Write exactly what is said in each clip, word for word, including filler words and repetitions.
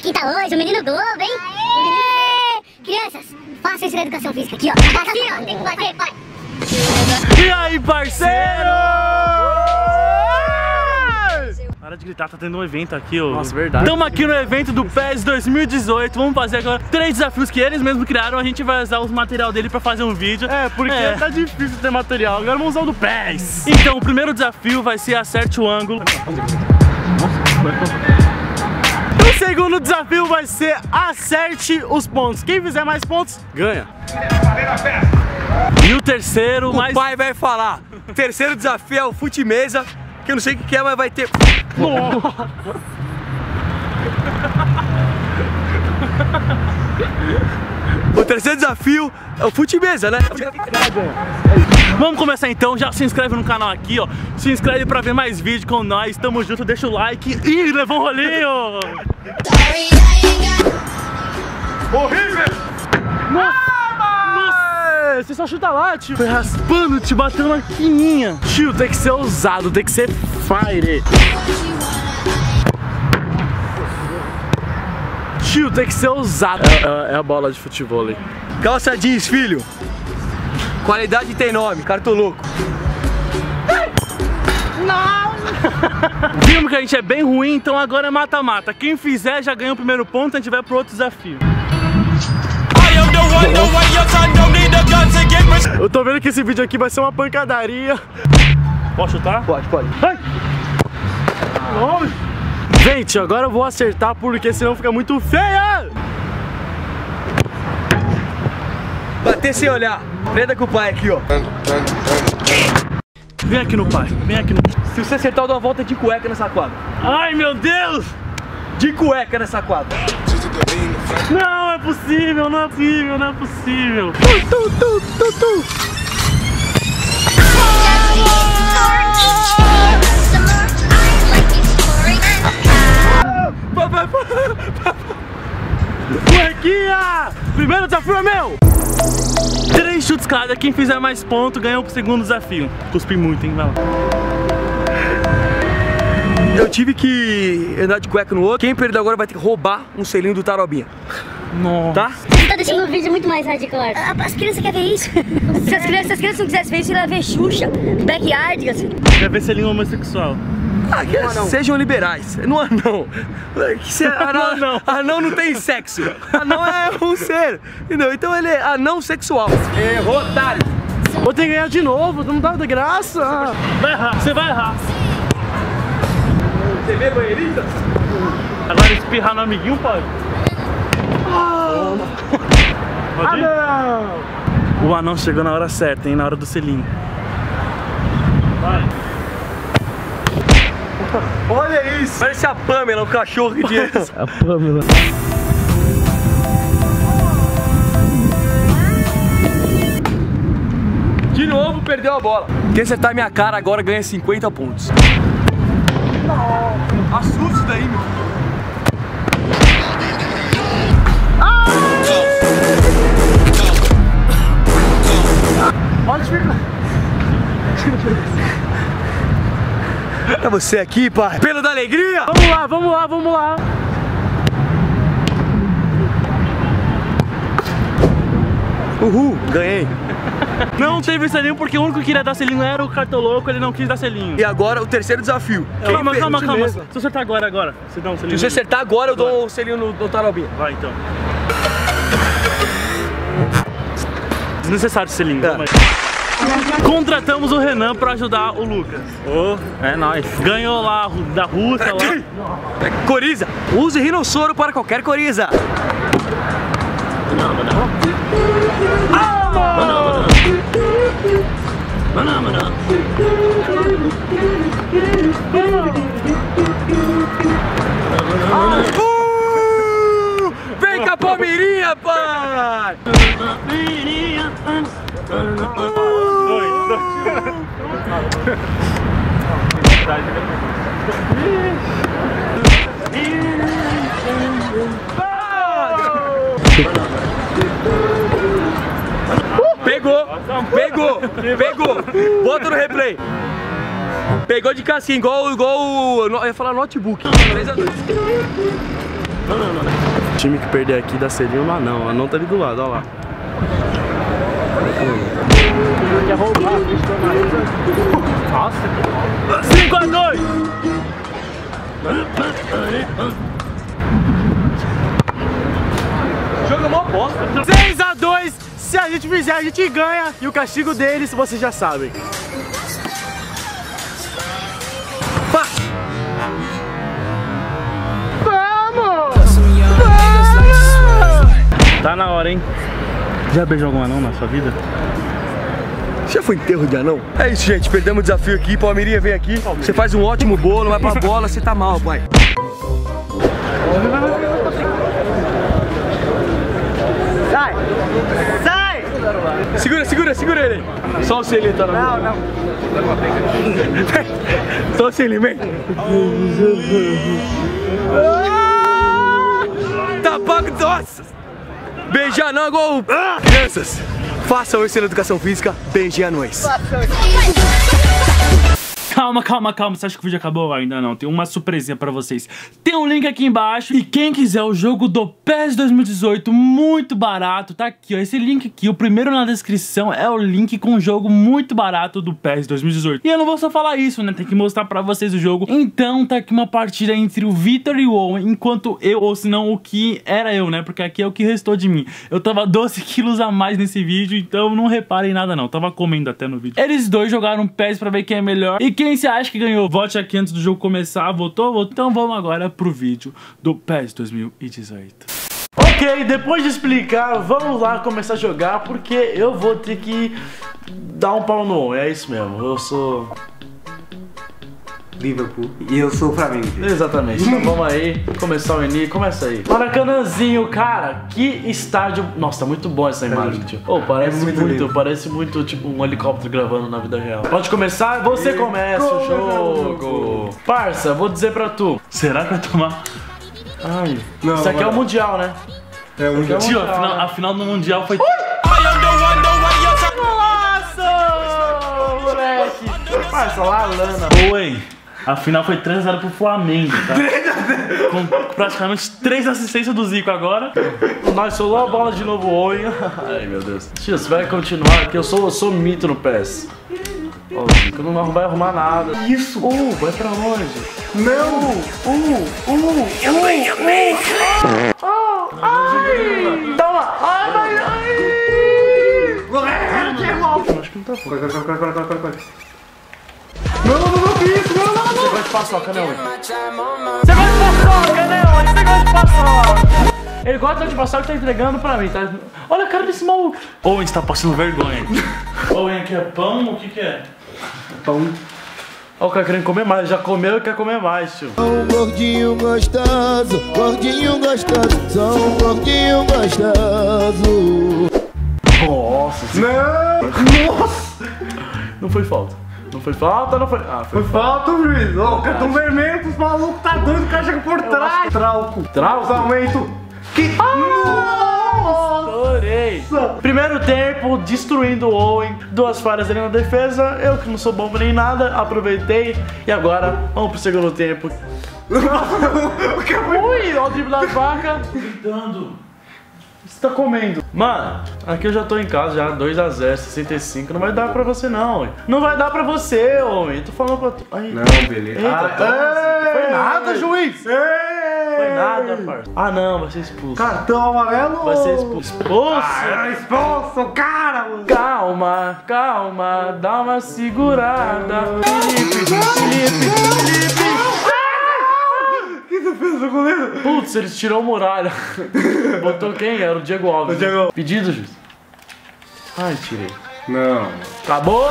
aqui tá hoje, o menino Globo, hein? Aê! Crianças, façam isso na educação física aqui, ó. Aqui, ó, tem que fazer, pai. E aí, parceiro? Para de gritar, tá tendo um evento aqui, ó. Nossa, verdade. Estamos aqui no evento do P E S dois mil e dezoito. Vamos fazer agora três desafios que eles mesmos criaram. A gente vai usar os material dele pra fazer um vídeo. É, porque É. tá difícil ter material. Agora vamos usar o do P E S. Então, o primeiro desafio vai ser acerte o ângulo. O segundo desafio vai ser acerte os pontos. Quem fizer mais pontos, ganha. E o terceiro, O mais... pai vai falar. O terceiro desafio é o fute-mesa, que eu não sei o que é, mas vai ter... O terceiro desafio é o fute-mesa, né? Vamos começar então, já se inscreve no canal aqui, ó. Se inscreve pra ver mais vídeos com nós. Tamo junto, deixa o like. Ih, levou um rolinho! Horrível! Nossa, você só chuta lá, tio. Foi raspando, te bateu na quininha. Tio, tem que ser ousado, tem que ser fire. Tio, tem que ser ousado. É, é, é a bola de futebol aí. Calça jeans, filho. Qualidade tem nome, cartoloco. Vimos que a gente é bem ruim, então agora é mata-mata. Quem fizer já ganha o primeiro ponto, a gente vai pro outro desafio. Eu tô vendo que esse vídeo aqui vai ser uma pancadaria. Posso chutar? Pode, pode. Ai! Longe. Gente, agora eu vou acertar porque senão fica muito feia. Bater sem olhar. Prenda com o pai aqui, ó. Vem aqui no pai, vem aqui no... Se você acertar, eu dou uma volta de cueca nessa quadra. Ai, meu Deus! De cueca nessa quadra. Não é possível, não é possível, não é possível. Tu, tu, tu, tu, tu. Cuequinha! Primeiro desafio é meu! Três chutes cada, quem fizer mais ponto ganha o segundo desafio. Cuspi muito, hein? Vai lá. Eu tive que andar de cueca no outro. Quem perder agora vai ter que roubar um selinho do Tarobinha. Nossa. Tá? Você tá deixando o vídeo muito mais hardcore. Ah, as crianças querem ver isso. Se as crianças, se as crianças não quisessem ver isso, ia ver Xuxa, Backyard, assim. Quer ver selinho homossexual? Ah, que sejam liberais. Não anão. Que se- Anão, Anão. anão não tem sexo. Anão é um ser. Entendeu? Então ele é anão sexual. Errou, otário. Vou ter que ganhar de novo, não dá de graça. Vai errar, você vai errar. T V banheirista? Agora espirrar no amiguinho pode? Ah, Pode ir? não. O anão chegou na hora certa, hein? Na hora do selinho. Vai. Olha isso. Parece a Pamela, o cachorro que tinha. A Pamela. De novo, perdeu a bola. Quem acertar minha cara agora ganha cinquenta pontos. Assusta isso daí, meu. Olha, fica. É você aqui, pai. Pelo da alegria. Vamos lá, vamos lá, vamos lá. Uhul, ganhei. Não teve selinho porque o único que queria dar selinho era o cartoloco, ele não quis dar selinho. E agora o terceiro desafio. Quem Calma, fez- calma, calma. mesmo. Se eu acertar agora, agora, você dá um selinho. Se você acertar agora, eu dou um selinho no, no Tarobinha. Vai então. Desnecessário esse selinho. Tá. Calma aí. Contratamos o Renan pra ajudar o Lucas. Oh, é nóis. Ganhou lá da Rússia lá. Coriza. Use rinossoro para qualquer coriza. Uh! Vem com a Palmeirinha, pai! Pegou! Pegou! Pegou! Bota no replay! Pegou de casquinha, igual, igual o... Eu ia falar notebook. três a dois. time que perder aqui dá selinho no anão. O anão tá ali do lado, ó lá. Quer roubar, nossa. cinco a dois. Jogo é uma bosta. seis a dois. Se a gente fizer, a gente ganha. E o castigo deles, vocês já sabem. Pá. Vamos! Vamos! Tá na hora, hein? Já beijou algum anão na sua vida? Já foi enterro de anão? É isso, gente. Perdemos o desafio aqui. Palmeirinha vem aqui. Você faz um ótimo bolo, vai pra bola, você tá mal, pai. Sai! Sai! Segura, segura, segura ele. Só o selinho tá na Não, não. Só o selinho, vem. Tá pago, nossa! Beijar não é igual. Crianças, façam isso na educação física. Beijem anões. Calma, calma, calma. Você acha que o vídeo acabou? Ainda não. Tem uma surpresinha pra vocês. Tem um link aqui embaixo. E quem quiser o jogo do P E S dois mil e dezoito, muito barato, tá aqui, ó. Esse link aqui, o primeiro na descrição, é o link com o jogo muito barato do P E S dois mil e dezoito. E eu não vou só falar isso, né? Tem que mostrar pra vocês o jogo. Então tá aqui uma partida entre o Vitor e o Owen, enquanto eu, ou se não, o que era eu, né? Porque aqui é o que restou de mim. Eu tava doze quilos a mais nesse vídeo, então não reparem nada não. Tava comendo até no vídeo. Eles dois jogaram P E S pra ver quem é melhor. E quem você acha que ganhou? Vote aqui antes do jogo começar. Votou? Votou? Então vamos agora pro vídeo do P E S dois mil e dezoito. Ok, depois de explicar, vamos lá começar a jogar, porque eu vou ter que dar um pau no on. É isso mesmo, eu sou... Liverpool. E eu sou o Flamengo. Exatamente, então vamos aí, começar o início, começa aí. Maracanãzinho, cara, que estádio... Nossa, tá muito bom essa imagem, tio. Oh, parece É muito muito, lindo. parece muito tipo um helicóptero gravando na vida real. Pode começar? Você começa o jogo. Parça, vou dizer pra tu. Será que vai tomar? Ai, Não, isso aqui é o vai. Mundial, né? É um Mundial. Tio, a final, a final do Mundial foi... Nossa, moleque. Parça, lá, Lana. Oi! A final foi três a zero pro Flamengo, tá? Com praticamente três assistências do Zico agora. Nós solou a bola de novo, Owen. Ai, meu Deus. Tio, você vai continuar aqui. Eu sou, eu sou mito no P E S. Ó, o Zico não vai arrumar nada. Isso! Uh, vai pra onde? Não! Uh, uh, eu venho, vem! Oh, ai! Toma! Ai, ai, ai! Acho que não tá fora. Corre, corre, corre, corre, corre, corre. Não, não, não, que isso? Não, não, não! Você gosta de paçoca, né, Owen? Você gosta de paçoca, né, Owen? Você gosta de paçoca! Ele gosta de paçoca e tá entregando pra mim, tá? Olha a cara desse maluco! Owen está passando vergonha. Owen, aqui é pão? O que que é? Pão. Ó, o cara querendo comer mais, já comeu e quer comer mais, tio. Um gordinho gostoso, gordinho gostoso, sou um gordinho gostoso. Nossa, esse... Não! Nossa! Não foi falta. Não foi falta, não foi... Ah, foi Foi falta, juiz! Ó, o cartão vermelho pros malucos, tá doido, o cara chega por trás! Trauco! Trauco? Aumento! Que... Estourei! Primeiro tempo, destruindo o Owen. Duas falhas ali na defesa. Eu que não sou bom nem nada, aproveitei. E agora, vamos pro segundo tempo. Ui, olha o drible da vaca. Gritando. Você tá comendo. Mano, aqui eu já tô em casa, já dois a zero, sessenta e cinco. Não vai dar pra você não, Owen. Não vai dar pra você, Owen. Eu tô falando pra tu. Ai. Não, beleza. Eita, Ah, toma. Foi nada, juiz. Ei! Foi nada, parça. Ah, não, vai ser expulso. Cartão amarelo! Vai ser expulso. Expulso? Ah, expulso, cara! Mano. Calma, calma, dá uma segurada. Felipe, Felipe, Felipe. Que defesa, goleiro! Putz, eles tirou o Muralha. Botou quem? Era o Diego Alves. O Diego Alves. Pedido, juiz. Ai, tirei. Não. Acabou!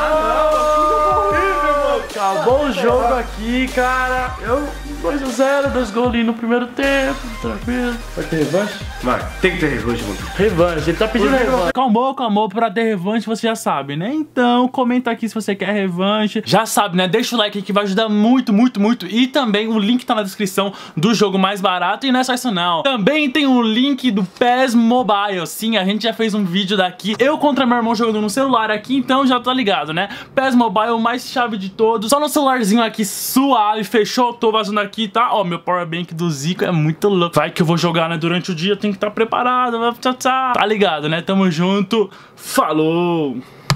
Acabou o jogo aqui, cara. Eu dois a zero, dois golinhos no primeiro tempo, tranquilo. Vai ter revanche? Vai, tem que ter revanche, mano. Revanche, ele tá pedindo revanche. Calmou, calmou, pra ter revanche você já sabe, né? Então, comenta aqui se você quer revanche. Já sabe, né? Deixa o like aqui que vai ajudar muito, muito, muito. E também o link tá na descrição do jogo mais barato. E não é só isso não. Também tem o link do P E S Mobile. Sim, a gente já fez um vídeo daqui. Eu contra meu irmão jogando no celular aqui, então já tá ligado, né? P E S Mobile, o mais chave de todos. Só no celularzinho aqui, suave, fechou? Tô vazando aqui aqui, tá? Ó, meu powerbank do Zico é muito louco. Vai que eu vou jogar, né? Durante o dia, eu tenho que estar preparado. Tá ligado, né? Tamo junto. Falou!